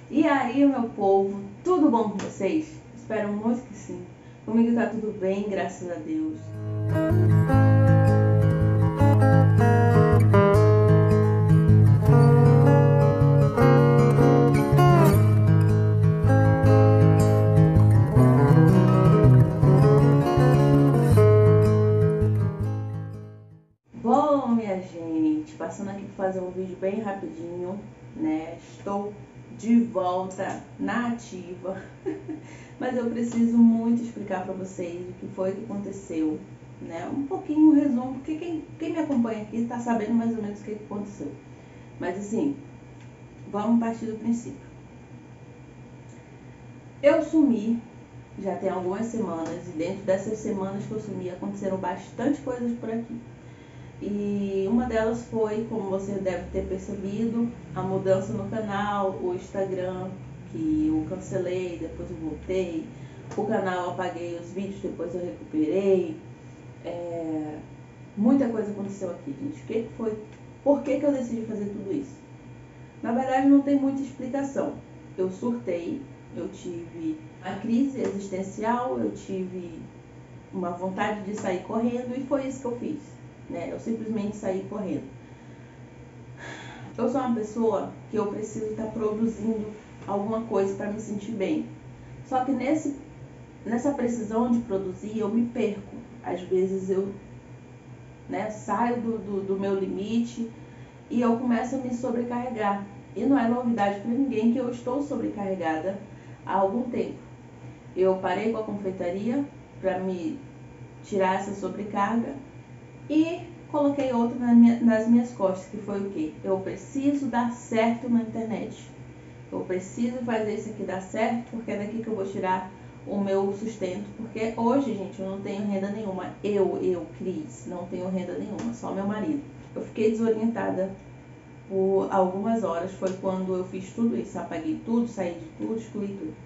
E aí, meu povo, tudo bom com vocês? Espero muito que sim. Comigo tá tudo bem, graças a Deus. Bom, minha gente, passando aqui para fazer um vídeo bem rapidinho, né? Estou de volta na ativa, mas eu preciso muito explicar para vocês o que foi que aconteceu, né? Um pouquinho um resumo, porque quem me acompanha aqui está sabendo mais ou menos o que aconteceu. Mas assim, vamos partir do princípio. Eu sumi já tem algumas semanas, e dentro dessas semanas que eu sumi aconteceram bastante coisas por aqui. E uma delas foi, como você deve ter percebido, a mudança no canal, o Instagram, que eu cancelei, depois eu voltei, o canal eu apaguei os vídeos, depois eu recuperei. Muita coisa aconteceu aqui, gente. O que foi? Por que eu decidi fazer tudo isso? Na verdade, não tem muita explicação. Eu surtei, eu tive uma crise existencial, eu tive uma vontade de sair correndo e foi isso que eu fiz, né? Eu simplesmente saí correndo. Eu sou uma pessoa que eu preciso estar produzindo alguma coisa para me sentir bem. Só que nessa precisão de produzir, eu me perco. Às vezes eu, né, saio do meu limite e eu começo a me sobrecarregar. E não é novidade para ninguém que eu estou sobrecarregada há algum tempo. Eu parei com a confeitaria para me tirar essa sobrecarga e coloquei outra nas minhas costas, que foi o quê? Eu preciso dar certo na internet. Eu preciso fazer isso aqui dar certo, porque é daqui que eu vou tirar o meu sustento. Porque hoje, gente, eu não tenho renda nenhuma. Cris, não tenho renda nenhuma, só meu marido. Eu fiquei desorientada por algumas horas, foi quando eu fiz tudo isso. Apaguei tudo, saí de tudo, excluí tudo.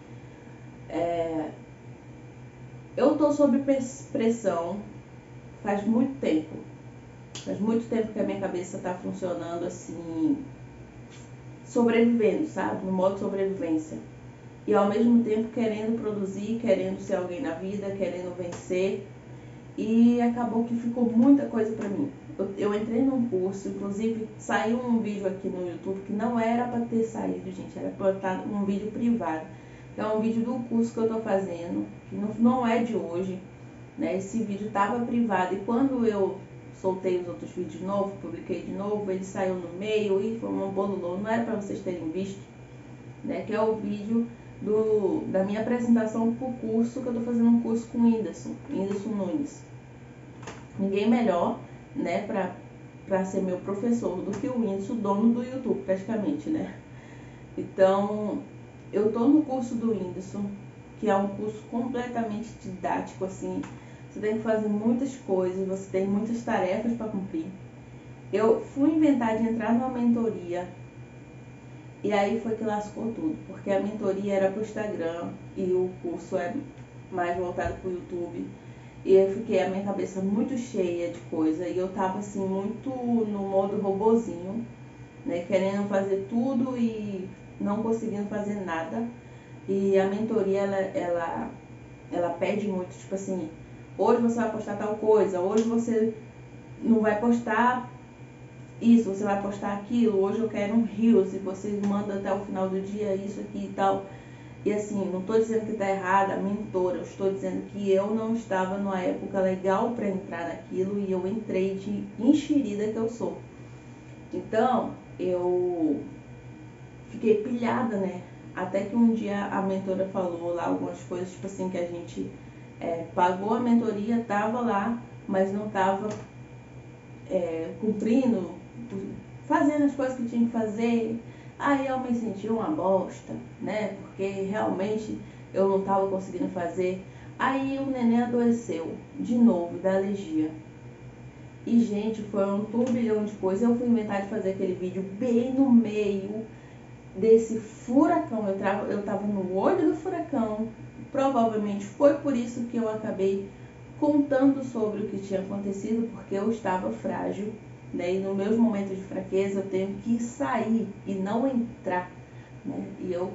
Eu tô sob pressão faz muito tempo. Faz muito tempo que a minha cabeça tá funcionando assim, sobrevivendo, sabe? No modo sobrevivência. E ao mesmo tempo querendo produzir, querendo ser alguém na vida, querendo vencer. E acabou que ficou muita coisa pra mim. Eu entrei num curso, inclusive saiu um vídeo aqui no YouTube que não era pra ter saído, gente. Era pra estar um vídeo privado. É um vídeo do curso que eu tô fazendo, que não é de hoje, né? Esse vídeo tava privado e quando eu soltei os outros vídeos de novo, publiquei de novo, ele saiu no meio e foi uma bololô, não era para vocês terem visto, né? Que é o vídeo da minha apresentação pro curso, que eu tô fazendo um curso com o Whindersson Nunes. Ninguém melhor, né, pra ser meu professor do que o Whindersson, dono do YouTube, praticamente, né? Então, eu tô no curso do Whindersson, que é um curso completamente didático, assim. Você tem que fazer muitas coisas, você tem muitas tarefas para cumprir. Eu fui inventar de entrar numa mentoria e aí foi que lascou tudo, porque a mentoria era pro Instagram e o curso é mais voltado pro YouTube. E eu fiquei a minha cabeça muito cheia de coisa e eu tava assim muito no modo robozinho, né, querendo fazer tudo e não conseguindo fazer nada. E a mentoria ela pede muito, tipo assim, hoje você vai postar tal coisa, hoje você não vai postar isso, você vai postar aquilo, hoje eu quero um Reels e você manda até o final do dia isso aqui e tal. E assim, não estou dizendo que está errada a mentora, eu estou dizendo que eu não estava numa época legal para entrar naquilo e eu entrei de enxerida que eu sou. Então, eu fiquei pilhada, né? Até que um dia a mentora falou lá algumas coisas, tipo assim, que a gente pagou a mentoria, tava lá, mas não tava cumprindo, fazendo as coisas que tinha que fazer. Aí eu me senti uma bosta, né? Porque realmente eu não tava conseguindo fazer. Aí o neném adoeceu de novo da alergia. E, gente, foi um turbilhão de coisas. Eu fui inventar de fazer aquele vídeo bem no meio desse furacão. Eu tava no olho do furacão. Provavelmente foi por isso que eu acabei contando sobre o que tinha acontecido, porque eu estava frágil, né? E nos meus momentos de fraqueza eu tenho que sair e não entrar, né?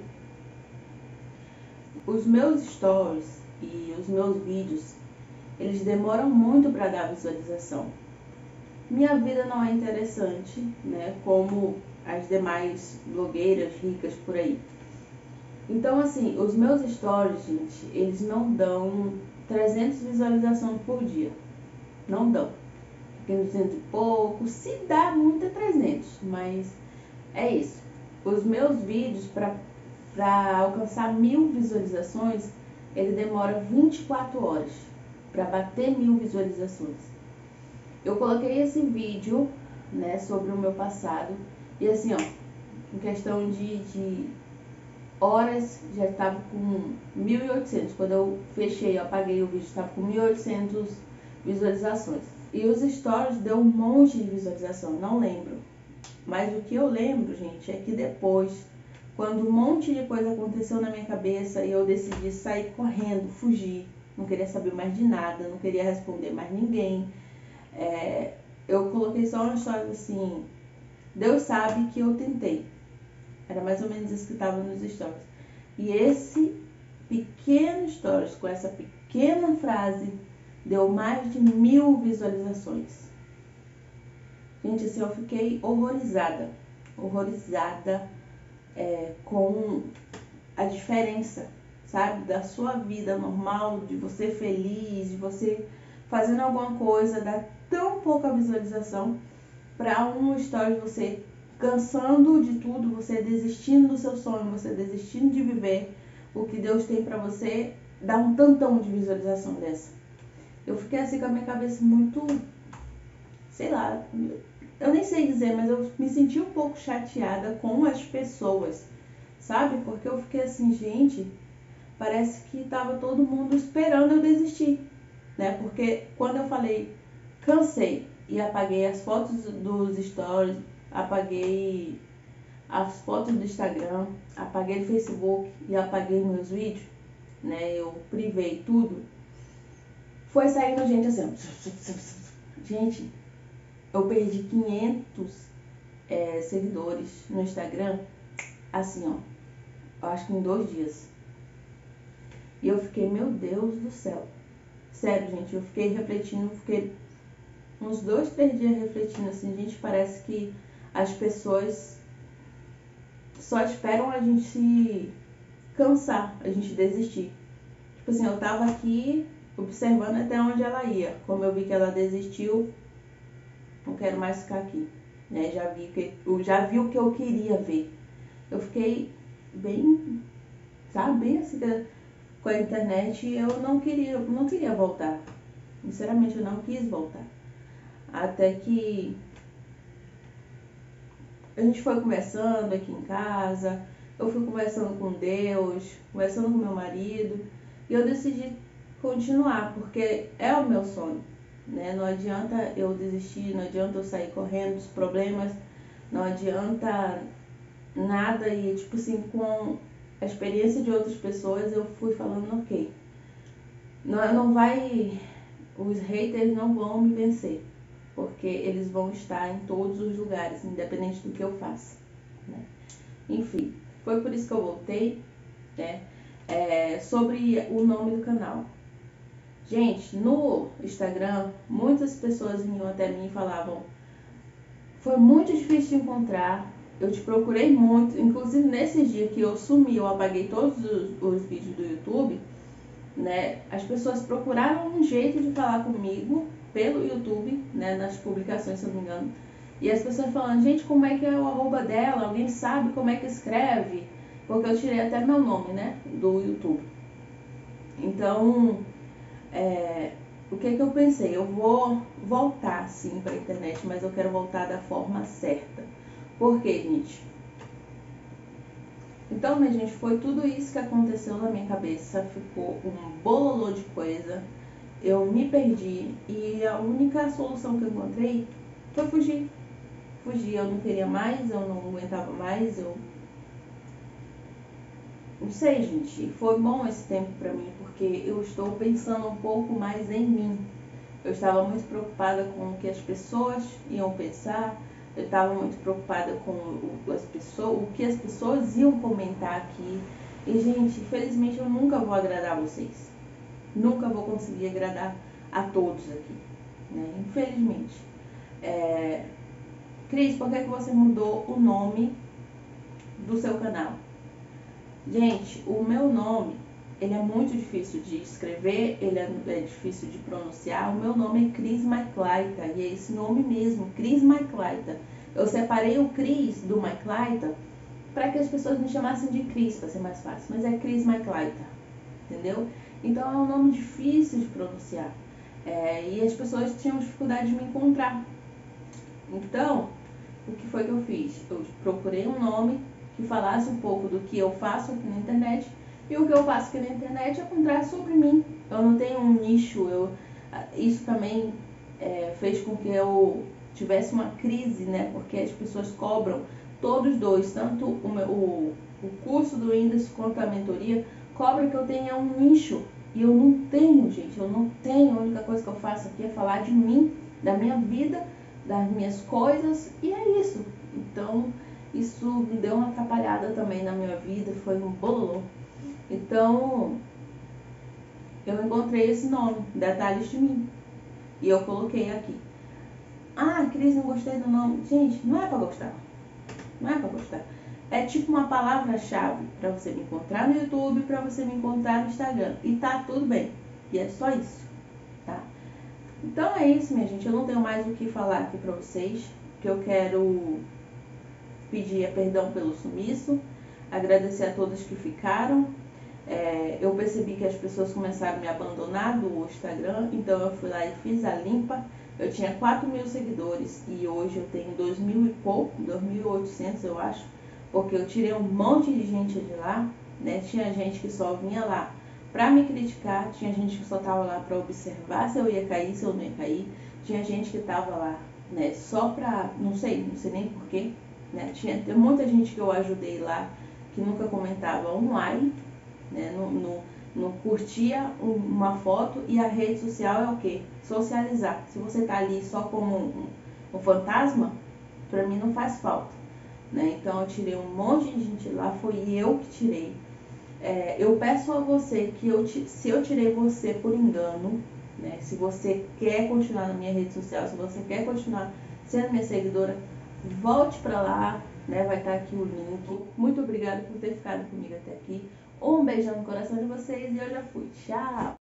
Os meus stories e os meus vídeos, eles demoram muito para dar visualização. Minha vida não é interessante, né? Como as demais blogueiras ricas por aí. Então, assim, os meus stories, gente, eles não dão 300 visualizações por dia. Não dão. Fica em 200 e pouco. Se dá muito é 300, mas é isso. Os meus vídeos, para alcançar 1000 visualizações, ele demora 24 horas para bater 1000 visualizações. Eu coloquei esse vídeo, né, sobre o meu passado, e assim, ó, em questão de horas, já estava com 1.800. Quando eu fechei, eu apaguei o vídeo, estava com 1.800 visualizações. E os stories deu um monte de visualização, não lembro. Mas o que eu lembro, gente, é que depois, quando um monte de coisa aconteceu na minha cabeça e eu decidi sair correndo, fugir, não queria saber mais de nada, não queria responder mais ninguém, eu coloquei só uma história assim, Deus sabe que eu tentei. Era mais ou menos isso que estava nos stories. E esse pequeno stories, com essa pequena frase, deu mais de 1000 visualizações. Gente, assim, eu fiquei horrorizada. Horrorizada com a diferença, sabe? Da sua vida normal, de você feliz, de você fazendo alguma coisa, dar tão pouca visualização para um story de você cansando de tudo, você desistindo do seu sonho, você desistindo de viver o que Deus tem para você, dá um tantão de visualização dessa. Eu fiquei assim com a minha cabeça muito, sei lá, eu nem sei dizer, mas eu me senti um pouco chateada com as pessoas, sabe? Porque eu fiquei assim, gente, parece que tava todo mundo esperando eu desistir, né? Porque quando eu falei, cansei e apaguei as fotos dos stories, apaguei as fotos do Instagram, apaguei do Facebook e apaguei meus vídeos, né? Eu privei tudo. Foi saindo gente assim, gente, eu perdi 500 seguidores no Instagram, assim, ó, eu acho que em 2 dias. E eu fiquei, meu Deus do céu. Sério, gente, eu fiquei refletindo, fiquei uns 2, 3 dias refletindo assim, gente, parece que as pessoas só esperam a gente se cansar, a gente desistir. Tipo assim, eu tava aqui observando até onde ela ia. Como eu vi que ela desistiu, não quero mais ficar aqui. Né? Já vi o que eu queria ver. Eu fiquei bem, sabe, bem assim com a internet. Eu não queria voltar. Sinceramente, eu não quis voltar. Até que a gente foi conversando aqui em casa, eu fui conversando com Deus, conversando com meu marido, e eu decidi continuar, porque é o meu sonho, né? Não adianta eu desistir, não adianta eu sair correndo dos problemas, não adianta nada, e tipo assim, com a experiência de outras pessoas, eu fui falando, ok, não vai, os haters não vão me vencer, porque eles vão estar em todos os lugares, independente do que eu faça, né? Enfim, foi por isso que eu voltei, né? Sobre o nome do canal. Gente, no Instagram, muitas pessoas vinham até mim e falavam, foi muito difícil de encontrar, eu te procurei muito, inclusive nesses dias que eu sumi, eu apaguei todos os vídeos do YouTube, né? As pessoas procuraram um jeito de falar comigo pelo YouTube, né? Nas publicações, se eu não me engano. E as pessoas falando, gente, como é que é o arroba dela? Alguém sabe como é que escreve? Porque eu tirei até meu nome, né? Do YouTube. Então, o que eu pensei? Eu vou voltar sim para a internet, mas eu quero voltar da forma certa. Por quê, gente? Então, minha gente, foi tudo isso que aconteceu na minha cabeça. Ficou um bololô de coisa. Eu me perdi e a única solução que eu encontrei foi fugir. Fugir, eu não queria mais, eu não aguentava mais, eu não sei, gente. Foi bom esse tempo pra mim, porque eu estou pensando um pouco mais em mim. Eu estava muito preocupada com o que as pessoas iam pensar, eu estava muito preocupada com as pessoas, o que as pessoas iam comentar aqui. E, gente, infelizmente eu nunca vou agradar vocês. Nunca vou conseguir agradar a todos aqui, né? Infelizmente. Cris, por que você mudou o nome do seu canal? Gente, o meu nome, ele é muito difícil de escrever, ele é difícil de pronunciar. O meu nome é Cris Maclaita, e é esse nome mesmo, Cris Maclaita. Eu separei o Cris do Maclaita para que as pessoas me chamassem de Cris, para ser mais fácil, mas é Cris Maclaita, entendeu? Então é um nome difícil de pronunciar, e as pessoas tinham dificuldade de me encontrar. Então, o que foi que eu fiz? Eu procurei um nome que falasse um pouco do que eu faço aqui na internet, e o que eu faço aqui na internet é contar sobre mim. Eu não tenho um nicho, isso também fez com que eu tivesse uma crise, né? Porque as pessoas cobram, todos dois, tanto o curso do Whindersson quanto a mentoria, cobra que eu tenha um nicho. E eu não tenho, gente, eu não tenho. A única coisa que eu faço aqui é falar de mim, da minha vida, das minhas coisas, e é isso. Então, isso me deu uma atrapalhada também na minha vida, foi um bololô. Então, eu encontrei esse nome, Detalhes de Mim, e eu coloquei aqui. Ah, Cris, não gostei do nome. Gente, não é pra gostar. Não é pra gostar. É tipo uma palavra-chave para você me encontrar no YouTube, para você me encontrar no Instagram. E tá tudo bem. E é só isso, tá? Então é isso, minha gente. Eu não tenho mais o que falar aqui pra vocês. Que eu quero pedir perdão pelo sumiço. Agradecer a todas que ficaram. Eu percebi que as pessoas começaram a me abandonar do Instagram. Então eu fui lá e fiz a limpa. Eu tinha 4.000 seguidores e hoje eu tenho 2.000 e pouco, 2.800 eu acho, porque eu tirei um monte de gente de lá, né? Tinha gente que só vinha lá pra me criticar, tinha gente que só tava lá pra observar se eu ia cair, se eu não ia cair, tinha gente que tava lá, né, só pra, não sei nem porquê, né? Tem muita gente que eu ajudei lá que nunca comentava um ai, né? Não curtia uma foto, e a rede social é o quê? Socializar. Se você tá ali só como um fantasma, pra mim não faz falta, né? Então eu tirei um monte de gente lá, foi eu que tirei. Eu peço a você que se eu tirei você por engano, né? Se você quer continuar na minha rede social, se você quer continuar sendo minha seguidora, volte pra lá, né? Vai estar aqui o link. Muito obrigada por ter ficado comigo até aqui. Um beijão no coração de vocês e eu já fui. Tchau!